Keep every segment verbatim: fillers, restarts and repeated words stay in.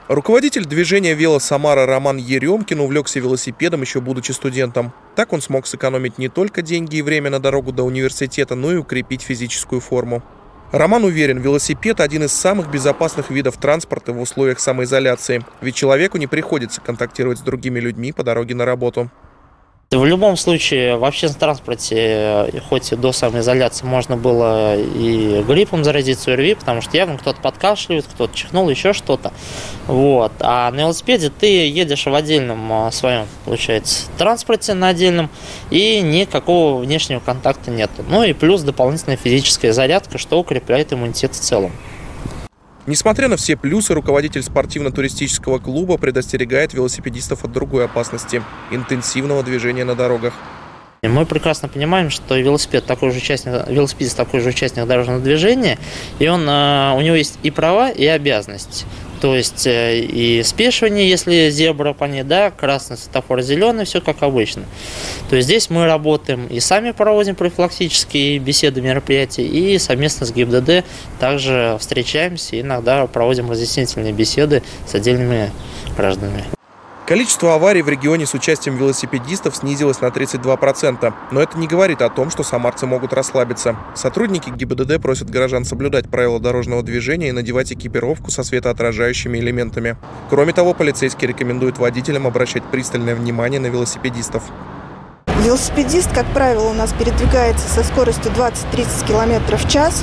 Руководитель движения «Вело Самара» Роман Еремкин увлекся велосипедом еще будучи студентом. Так он смог сэкономить не только деньги и время на дорогу до университета, но и укрепить физическую форму. Роман уверен, велосипед – один из самых безопасных видов транспорта в условиях самоизоляции, ведь человеку не приходится контактировать с другими людьми по дороге на работу. В любом случае, в общественном транспорте, хоть и до самоизоляции, можно было и гриппом заразиться, и ОРВИ, потому что явно кто-то подкашливает, кто-то чихнул, еще что-то. Вот. А на велосипеде ты едешь в отдельном своем, получается, транспорте на отдельном, и никакого внешнего контакта нет. Ну и плюс дополнительная физическая зарядка, что укрепляет иммунитет в целом. Несмотря на все плюсы, руководитель спортивно-туристического клуба предостерегает велосипедистов от другой опасности – интенсивного движения на дорогах. Мы прекрасно понимаем, что велосипед такой же участник, велосипедист такой же участник дорожного движения, и он, у него есть и права, и обязанности. То есть и спешивание, если зебра по ней, да, красный светофор, зеленый, все как обычно. То есть здесь мы работаем и сами проводим профилактические беседы, мероприятия, и совместно с ГИБДД также встречаемся и иногда проводим разъяснительные беседы с отдельными гражданами. Количество аварий в регионе с участием велосипедистов снизилось на тридцать два процента, но это не говорит о том, что самарцы могут расслабиться. Сотрудники ГИБДД просят горожан соблюдать правила дорожного движения и надевать экипировку со светоотражающими элементами. Кроме того, полицейские рекомендуют водителям обращать пристальное внимание на велосипедистов. Велосипедист, как правило, у нас передвигается со скоростью двадцать-тридцать километров в час.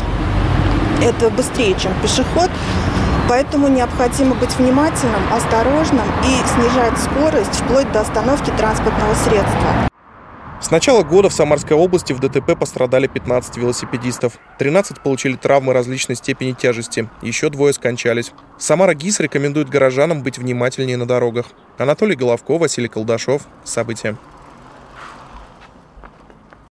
Это быстрее, чем пешеход. Поэтому необходимо быть внимательным, осторожным и снижать скорость вплоть до остановки транспортного средства. С начала года в Самарской области в ДТП пострадали пятнадцать велосипедистов. тринадцать получили травмы различной степени тяжести, еще двое скончались. Самара ГИС рекомендует горожанам быть внимательнее на дорогах. Анатолий Головко, Василий Колдашов. События.